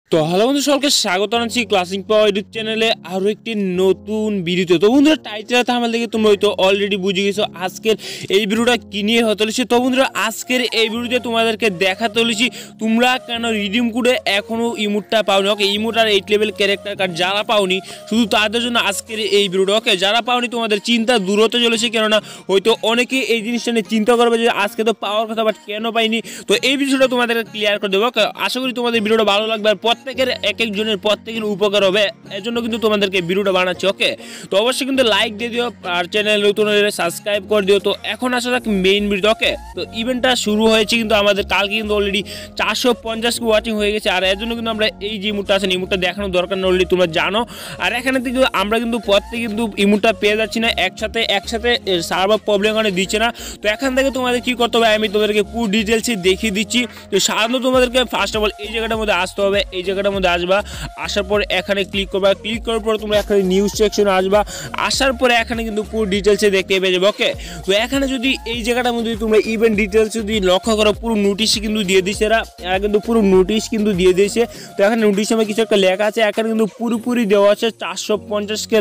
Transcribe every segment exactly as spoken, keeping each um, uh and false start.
তো হ্যালো বন্ধু, সকলকে স্বাগত জানাচ্ছি ক্লাসিক পাওয়ার ইউটিউব চ্যানেলে আরও একটি নতুন ভিডিওতে। তো বন্ধুরা, টাইটেল থাম্বনেল দেখে তোমরা হয়তো অলরেডি বুঝে গেছো আজকের এই ভিডিওটা কি নিয়ে হতে চলেছে। তো বন্ধুরা, আজকের এই ভিডিওতে তোমাদেরকে দেখাতে চলেছি তোমরা কেন রিডিম কোডে এখনও ইমোটটা পাওনি। ওকে, ইমোট আর এইট লেভেল ক্যারেক্টার কার্ড যারা পাওনি শুধু তাদের জন্য আজকের এই ভিডিওটা। ওকে, যারা পাওনি তোমাদের চিন্তা দূর হতে চলেছে, কেননা হয়তো অনেকে এই জিনিসটা নিয়ে চিন্তা করবে যে আজকে তো পাওয়ার কথা বাট কেন পাইনি। তো এই বিষয়টা তোমাদেরকে ক্লিয়ার করে দেবো। ওকে, আশা করি তোমাদের ভিডিওটা ভালো লাগবে আর প্রত্যেকের এক একজনের প্রত্যেকের উপকার হবে, এজন্য কিন্তু তোমাদেরকে ভিডিওটা বানাচ্ছি। ওকে, তো অবশ্যই কিন্তু লাইক দিয়ে দিও আর চ্যানেল নতুন হলে সাবস্ক্রাইব করে দিও। তো এখন আসা যাক মেইন ভিডিও। ওকে, তো ইভেন্টটা শুরু হয়েছে কিন্তু আমাদের কালকে কিন্তু অলরেডি চারশো পঞ্চাশ ওয়াচিং হয়ে গেছে, আর এর জন্য কিন্তু আমরা এই যে ইমোটটা আছে ইমোটটা দেখানোর দরকার নেই, অলরেডি তোমরা জানো। আর এখানে থেকে আমরা কিন্তু প্রত্যেকে কিন্তু ইমোটটা পেয়ে যাচ্ছি না একসাথে একসাথে সার্ভার প্রবলেম কারণে দিচ্ছে না। তো এখান থেকে তোমাদের কি করতে হবে আমি তোমাদেরকে পুরো ডিটেলসে দেখিয়ে দিচ্ছি। তো সাধারণত তোমাদেরকে ফার্স্ট অফ অল এই জায়গাটার মধ্যে আসতে হবে, এই জায়গাটার মধ্যে আসবা, আসার পরে এখানে ক্লিক করবা, ক্লিক করার পরে তোমরা এখানে নিউজ সেকশনে আসবা, আসার পরে এখানে কিন্তু পুরো ডিটেলসে দেখতে পেয়ে যাবে। ওকে, তো এখানে যদি এই জায়গাটার মধ্যে তোমরা ইভেন্ট ডিটেলস যদি লক্ষ্য করো পুরো নোটিশ কিন্তু দিয়ে দিয়েছে এরা এরা কিন্তু পুরো নোটিশ কিন্তু দিয়ে দিয়েছে। তো এখানে নোটিশ আমার কিছু একটা লেখা আছে, এখানে কিন্তু পুরোপুরি দেওয়া আছে চারশো পঞ্চাশকে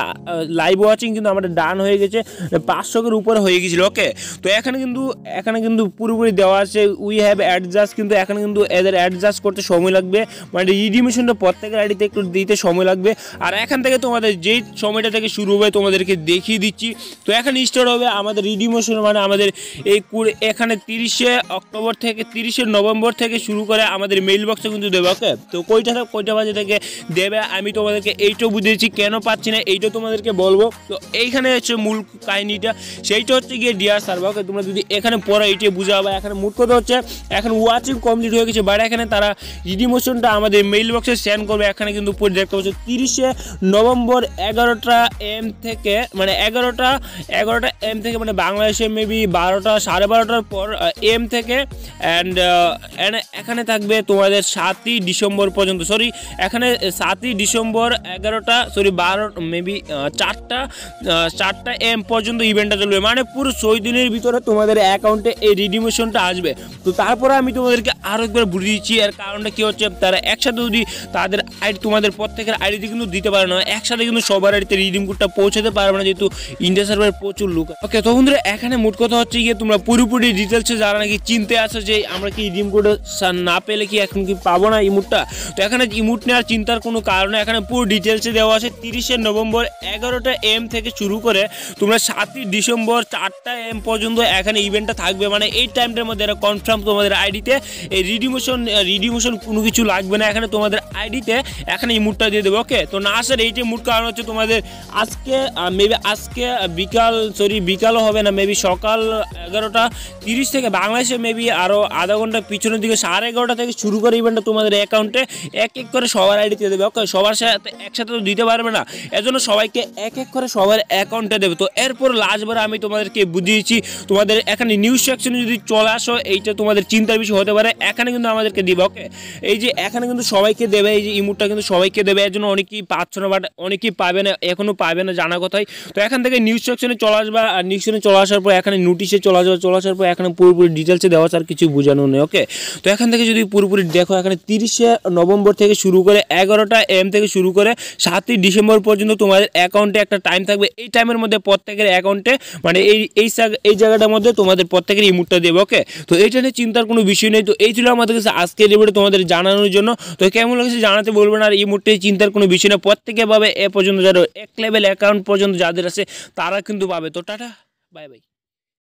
লাইভ ওয়াচিং কিন্তু আমাদের ডান হয়ে গেছে, পাঁচশোকের উপরে হয়ে গেছিলো। ওকে, তো এখানে কিন্তু এখানে কিন্তু পুরোপুরি দেওয়া আছে উই হ্যাভ অ্যাডজাস্ট, কিন্তু এখানে কিন্তু এদের অ্যাডজাস্ট করতে সময় লাগবে, মানে রিডিমেশনটা প্রত্যেকের আইডিতে একটু দিতে সময় লাগবে। আর এখান থেকে তোমাদের যেই সময়টা থেকে শুরু হবে তোমাদেরকে দেখিয়ে দিচ্ছি। তো এখানে স্টার্ট হবে আমাদের রিডিমেশন, মানে আমাদের এই এখানে তিরিশে অক্টোবর থেকে তিরিশে নভেম্বর থেকে শুরু করে আমাদের মেইল বক্সে কিন্তু দেবে। ওকে, তো কয়টা কয়টা বাজে থেকে দেবে আমি তোমাদেরকে এইটাও বুঝিয়েছি, কেন পাচ্ছি না এইটাও তোমাদেরকে বলবো। তো এইখানে হচ্ছে মূল কাহিনিটা, সেইটা হচ্ছে গিয়ে ডিয়ার সার্ভার। ওকে, তোমরা যদি এখানে পড়ো এইটাই বুঝাবে। এখানে মোট কথা হচ্ছে এখন ওয়াচিং কমপ্লিট হয়ে গেছে, বাট এখানে তারা রিডিমেশনটা আমাদের মেইল বক্সে সেন্ড করবে। এখানে কিন্তু পরে দেখতে পাচ্ছ তিরিশে নভেম্বর এগারোটা এম থেকে, মানে এগারোটা এগারোটা এম থেকে মানে বাংলাদেশে মেবি বারোটা সাড়ে বারোটার পর এম থেকে অ্যান্ড এখানে থাকবে তোমাদের সাতই ডিসেম্বর পর্যন্ত। সরি, এখানে সাতই ডিসেম্বর এগারোটা সরি বারো মেবি চারটা চারটা এম পর্যন্ত ইভেন্টটা চলবে, মানে পুরো ছয় দিনের ভিতরে তোমাদের অ্যাকাউন্টে এই রিডিমেশনটা আসবে। তো তারপরে আমি তোমাদেরকে আরও একবার বুঝিয়ে দিচ্ছি এর কারণটা কী হচ্ছে। তারা একসাথে যদি তাদের আইডি তোমাদের প্রত্যেকের আইডিতে কিন্তু দিতে পারে না, একসাথে কিন্তু সবার আইডিতে রিডিম কোডটা পৌঁছাতে পারবে না, যেহেতু ইন্ডিয়া সার্ভারে প্রচুর লোক। ওকে, তো বন্ধুরা এখানে মোট কথা হচ্ছে গিয়ে তোমরা পুরোপুরি ডিটেলসে যারা নাকি চিনতে আসো যে আমরা কি রিডিম কোড না পেলে কি এখন কি পাবো না ইমোটটা, তো এখানে ইমোট নেওয়ার চিন্তার কোনো কারণ, এখানে পুরো ডিটেলসে দেওয়া আছে তিরিশে নভেম্বর এগারোটা এম থেকে শুরু করে তোমরা সাতই ডিসেম্বর চারটা এম পর্যন্ত এখানে ইভেন্টটা থাকবে, মানে এই টাইমটার মধ্যে এরা কনফার্ম তোমাদের আইডিতে এই রিডিমেশন রিডিমেশন কোনো কিছু লাগবে না, এখানে তোমাদের আইডিতে এখানে ইমোটটা দিয়ে দেবে। ওকে, তো না আসার এইটাই মোট কারণ হচ্ছে তোমাদের আজকে মেবি আজকে বিকাল সরি বিকালও হবে না, মেবি সকাল এগারোটা তিরিশ থেকে বাংলাদেশে মেবি আরও আধা ঘন্টা পিছনের দিকে সাড়ে এগারোটা থেকে শুরু করে ইভেন্টটা তোমাদের অ্যাকাউন্টে এক এক করে সবার আইডিতে দেবে। ওকে, সবার সাথে একসাথে তো দিতে পারবে না, এজন্য সবাইকে এক এক করে সবার অ্যাকাউন্টে দেবে। তো এরপর লাস্টবার আমি তোমাদেরকে বুঝিয়েছি তোমাদের এখানে নিউজ সেকশনে যদি চলে আসো এইটা তোমাদের চিন্তার বিষয় হতে পারে, এখানে কিন্তু আমাদেরকে দিবে। ওকে, এই যে এখানে কিন্তু সবাইকে দেবে, এই যে ইমোটটা কিন্তু সবাইকে দেবে, এর জন্য অনেকেই পাচ্ছ না, বাট অনেকেই পাবে না, এখনও পাবে না জানা কথাই। তো এখান থেকে নিউজ সেকশনে চলে আসবা, আর নিউজ সেকশনে চলে আসার পর এখানে নোটিশে চলে আসবে, চলে আসার পর এখানে পুরোপুরি ডিটেলসে দেওয়া আছে, আর কিছু বোঝানো নেই। ওকে, তো এখান থেকে যদি পুরোপুরি দেখো এখানে তিরিশে নভেম্বর থেকে শুরু করে এগারোটা এম থেকে শুরু করে সাতই ডিসেম্বর পর্যন্ত তোমাদের অ্যাকাউন্টে একটা টাইম থাকবে, এই টাইমের মধ্যে প্রত্যেকের অ্যাকাউন্টে মানে এই এই এই জায়গাটার মধ্যে তোমাদের প্রত্যেকের ইমোটটা দেবে। ওকে, তো এইটা নিয়ে চিন্তার কোনো বিষয় নেই। তো এই ছিল আমাদের কাছে আজকের ভিডিও তোমাদের জানানোর জন্য। তো কেমন লাগছে জানাতে বলবেন, আর ইমোটে চিন্তার কোনো বিষয় না, প্রত্যেকে পাবে এ পর্যন্ত যারা এক লেভেল অ্যাকাউন্ট পর্যন্ত যাদের আছে তারা কিন্তু পাবে। তো টাটা, বাই বাই।